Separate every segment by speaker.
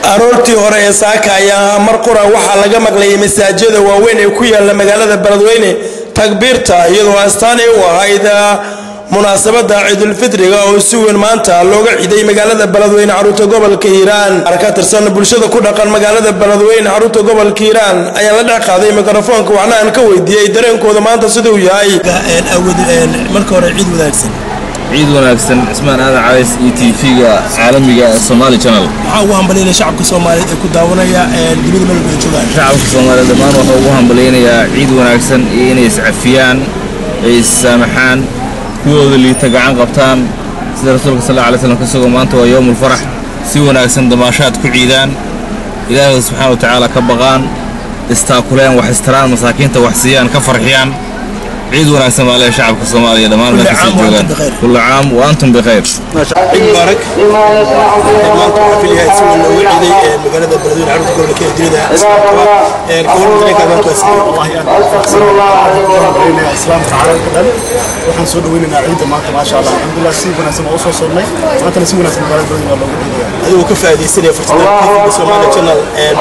Speaker 1: aroortii hore ee saaka ayaa mar qura waxaa laga maqlayay masaajida waaweyn ee ku yaala magaalada Beledweyne takbiirta iyadoo astaan u ahayd munaasabada Ciidul Fidriga oo si weyn maanta looga ciiday magaalada Beledweyne xarunta gobolka Hiiraan arka tirsan bulshada ku dhaqan magaalada Beledweyne xarunta gobolka Hiiraan ayaa la dhaqaaday mikrofoonka waxna aan ka weydiiyay dareenkooda maanta sidoo yahay marka hore ciid wanaagsan
Speaker 2: Ismaan Aadan Caways TV-ga caalamiga Somali Channel
Speaker 1: waxa uu hambalyeeyay shacabka Soomaaliyeed ee ku daawanaya dunida meel ay joogaan
Speaker 2: shacabka Soomaaliyeed dhammaan waxa uu hambalyeeyaa ciid wanaagsan inay iscafiyaan ay saamaxaan kuwooda liita gacan qabtaan sida rasuulka sallallahu alayhi wasallam ka soo maanta waa yawmul farah si wanaagsan damaashaad ku ciidaan ilaahay subhanahu wa ta'ala ka baqaan istaakuleen wax istiraan masaakiinta wax siiyaan ka farxiyaan عيد وناسم على شعب الصومالي دمان ما تسجلون كل عام وأنتم بخير.
Speaker 1: عيد مبارك. ما في هاي سوى العيد مقالة البلدين عرض قبل كده جديدة. كل ذلك هذا توسع الله يعني. الله السلام تعالى كذا. وحنصور ويننا عيد ما شاء الله الحمد لله سيب وناسم أوصل صرنا. ما تنسي وناسم مقالة البلدين والله جديدة. هذا وكفى هذه السنة فرصنا في الصومالي channel.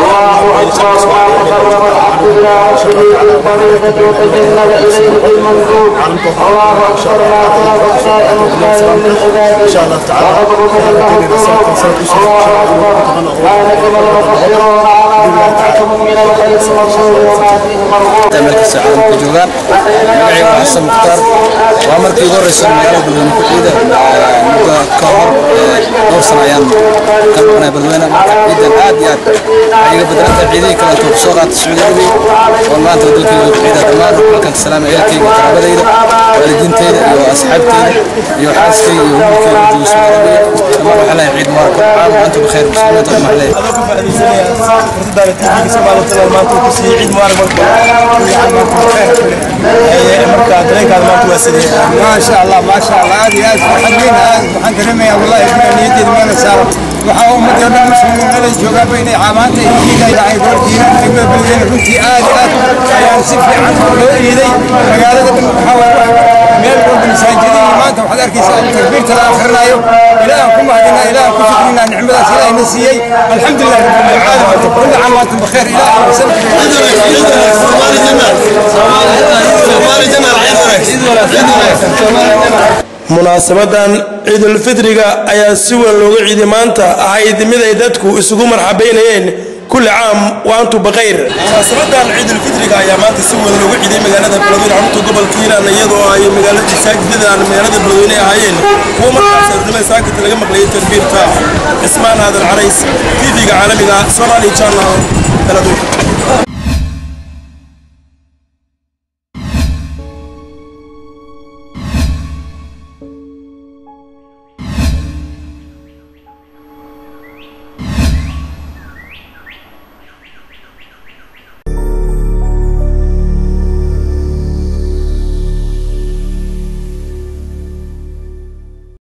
Speaker 1: إن شاء الله تعالى
Speaker 3: تملك الساعة كجوجان معي وحسن مختار وأمر في غور السنة يلا بدون كعيدة كهر نوصل أيام كنا بدونا عيدا عاديات عيدا بدرت العيدين كنا توصلات السعودية والله أنت بدك عيدا تمام وكان السلام عليكم وتعبدينا والدين تيدا وأصحاب تيدا يحاسكي يهمك وجوس العربية تمام على عيد مبارك عام وأنتم بخير مسلمين طبعا عليه.
Speaker 1: عيد مبارك
Speaker 4: ما شاء الله هذه حقينا waxaan kareemaya wallahi ismaaniyadii ma saaro waxa uu madana muslimin ay jooga baynay caamaanta iyo ay gordiina degmada Beledweyne runtii aad ayaan si fiican loo iiday magaalada waxa meel walba masaajidada maanta waxaad arkaysaa takbiirta la akhrinayo ilaahay ku mahadina ilaahay ku shukrina nicmadaas ilaahay nasiiyay alxamdulillah rabbil caalamiin kullu caam wa antum bikhair ilaahay
Speaker 1: munaasabadan Ciidul Fidriga ayaa si weyn looga ciiday maanta ahayd mid ay dadku isugu marxabeynayeen كل عام وأنتم بخير. مناسبة عيد الفطر يا مات سوى لو عيد مجالات البلدين عمتوا قبل كثير أنا يدوا هاي مجالات ساكت عن مجالات البلدين هايين هو مركز لما ساكت لقى مقلية تدبير تاع اسمان هذا العريس TV عالمي صار لي channel